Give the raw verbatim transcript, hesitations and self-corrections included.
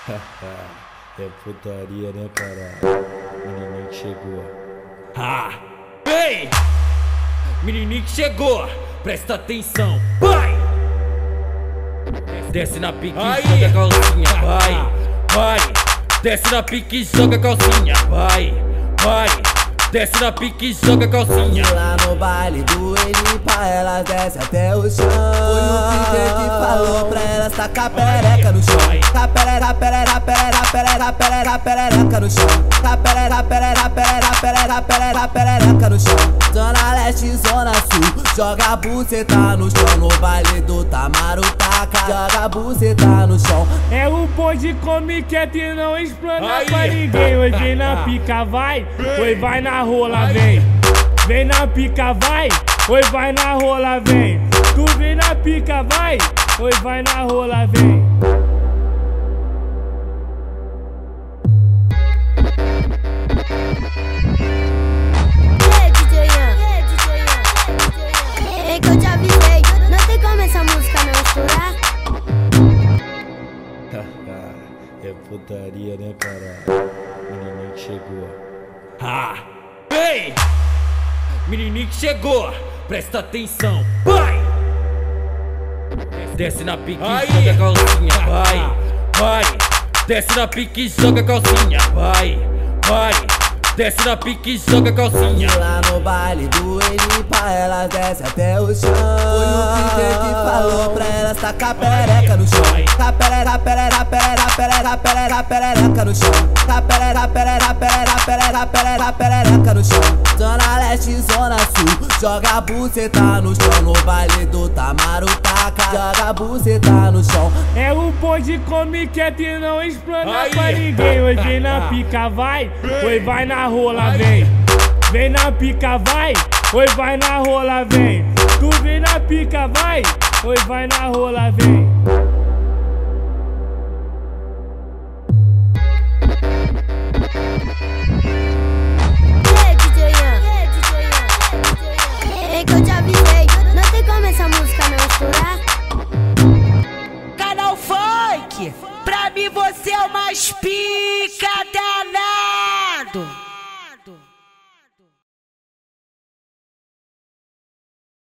É putaria, né, cara? Menininho que chegou. Ah! Vem! Menininho que chegou, presta atenção, vai! Desce na pique e joga a calcinha, vai, vai! Desce na pique e joga a calcinha, vai, vai! Desce na pique e joga a calcinha. Lá no baile do Elipa, elas desce até o chão. Foi o Peter que falou pra elas tacar perereca no chão. Tá perera, perera, perera, perera, perera, perereca no chão. Tá perera, perera, perera, perera, perera, perereca no chão. Zona Leste, Zona Sul, joga a buceta no chão. No baile do Tamarutaca, joga a buceta no chão. É o bonde come quieto e não explana pra ninguém. Oi, vem na pica, vai, oi, vai na rola, vem. Vem na pica, vai, oi, vai na rola, vem. Tu vem na pica, vai, oi, vai na rola, vem. Ei, D J Ian, ei, D J Ian, ei, que eu te avisei, não tem como essa música não estourar. É putaria, né, cara? Menininho que chegou. Ah! Vem! Menininho que chegou, presta atenção, vai! Desce na pique e joga a calcinha, vai, vai! Desce na pique e joga a calcinha, vai, vai! Desce na pique e joga a calcinha. Lá no baile do Elipa, elas desce até o chão. Foi o Peter que falou pra elas tacar perereca no chão. Tá perera, perera, perera, perera, perera, perereca no chão. Tá perera, perera, perera, perera, perera, perereca no chão. Zona Leste, Zona Sul, joga a buceta no chão. No baile do Tamarutaca, joga a buceta no chão. É o bonde come quieto e não explana pra ninguém. Oi, vem na pica, vai, oi, vai na rola, vem. Vem na pica, vai, oi, vai na rola, vem. Tu vem na pica, vai, oi, vai na rola, vem. Ei, D J Ian, ei, D J Ian, ei, que eu te avisei, não tem como essa música não estourar. Canal Funk, pra mim você é o mais pica danado.